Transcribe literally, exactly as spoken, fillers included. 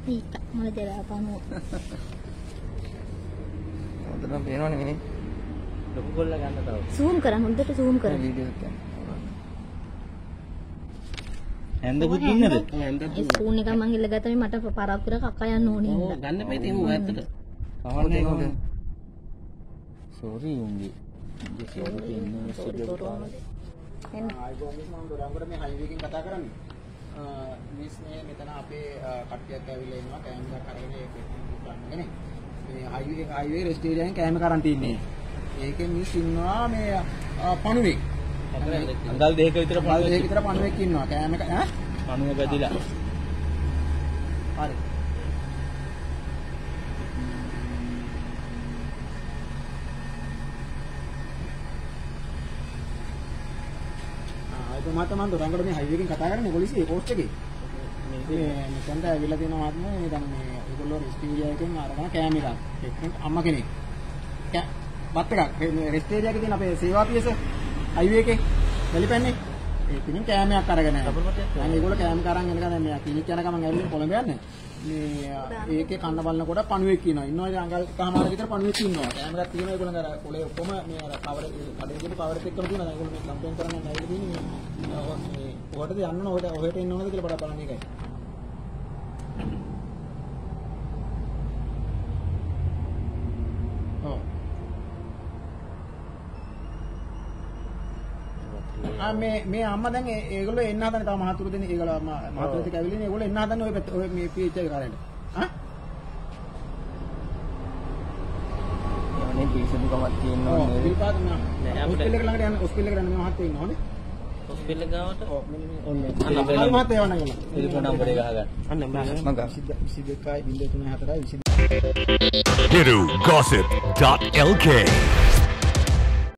Ika, mulai dari apa nu? Tenang, benar ini. Lupa gol lagi anda tahu. Zoom kerang, untuk tu zoom kerang. Video kan. Anda pun gini ada. Phone ni kan manggil lagi tapi mata parab kira kakak yang noni. Oh, ganda pe timu ada. Kawan ni ada. Sorry umbi. Sorry ini sudah. ආයුබෝවන් miss මම දොරංගොඩ මේ highway එකෙන් කතා කරන්නේ. Miss මේ මෙතන අපේ කට්ටියක් ඇවිල්ලා ඉන්නවා කෑම එකක් අරගෙන ඒක ගන්නගෙන. මේ හයිවේ හයිවේ රෙස්ට් ඒරියාවෙන් කෑම කරන් තින්නේ. ඒකෙන් මිස් ඉන්නවා මේ පණුවෙක්. අඟල් දෙකක විතර පණුවෙක් දෙකක විතර පණුවෙක් ඉන්නවා. කෑම එක ඈ පණුව බැදිලා. හරි. මත මම දොරංගොඩ මේ හයිවේ එකෙන් කතා කරන්නේ පොලිසිය පෝස්ට් එකේ. මේ මෙතනට ඇවිල්ලා තියෙනවා මහත්මයා මේ දැන් මේ ඒගොල්ලෝ රෙස්ට් ඒරියා එකෙන් අරගෙන කෑම එකක්. එක්කෙනෙක් අම්මා කෙනෙක්. බත් එකක් මේ රෙස්ට් ඒරියා එකේ තියෙන අපේ සේවා පියස හයිවේ එකේ වැලිපැන්නේ. ඒකෙන් කෑමයක් අරගෙන යනවා. අනේ ඒගොල්ලෝ කෑම කරන් එනකන් දැන් මේ ක්ලිනික් යන ගමන් ඇවිල්ලා කොළඹ යන්නේ. මේ ඒකේ කන්න බලනකොට පණුවෙක් ඉන්නවා. ඉන්නවා ඉතින් අඟල් කහමාර විතර පණුවෙක් ඉන්නවා. කෑම එකක් තියෙනවා ඒගොල්ලෝ අර කොලේ ඔක්කොම මේ අර කවර කඩේකට කවරත් එක්කම තියෙනවා. ඒගොල්ලෝ මේ කම්ප්ලේන්ට් කරන්න ඇවිල්ලා තියෙන්නේ. මේ ඔහටද යන්න ඕනද ඔහෙට එන්න ඕනද කියලා බඩ බලන්න එකයි. ඔව්. ආ මේ මේ අම්මා දැන් ඒගොල්ලෝ එන්න හදන්නේ තව මහතුරු දෙන්නේ ඒගොල්ලෝ මහතුරු දෙක ඇවිල්ලා ඉන්නේ ඒගොල්ලෝ එන්න හදන්නේ ඔය පැත්ත ඔය මේ පී එච් එක කරේට. ආ? මේ පිසුදුකමක් තියෙනවා නේද? ඔව් පිළිපාත නෑ. හොස්පිටල් එක ළඟට යන්න හොස්පිටල් එකට යන්න මේ මහත්තයෝ ඉන්නවා හොඳේ. හොස්පිටල් ගාවට ඔව් මෙන්න මේ ඔන්නේ. අන්න මහත්තයෝ වань ගිහලා. ටෙලිෆෝන් නම්බර් එක ගහගන්න. අන්න මම විසි දෙකයි බිංදුව තුනයි හතරයි විසි Hirugossip dot L K